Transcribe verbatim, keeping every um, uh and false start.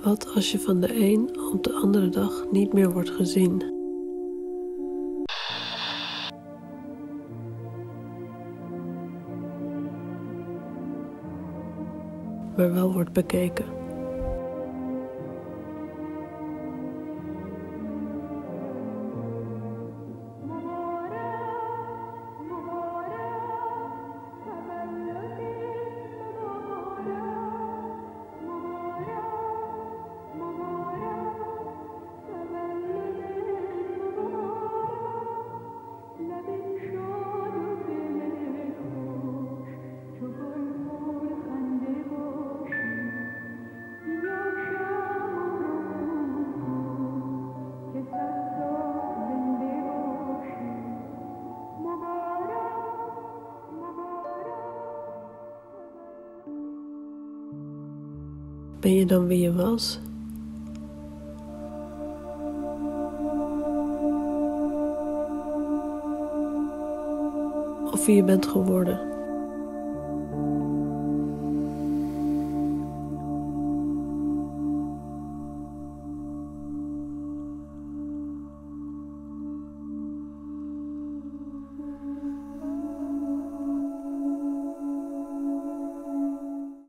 Wat als je van de een op de andere dag niet meer wordt gezien? Maar wel wordt bekeken. Ben je dan wie je was? Of wie je bent geworden?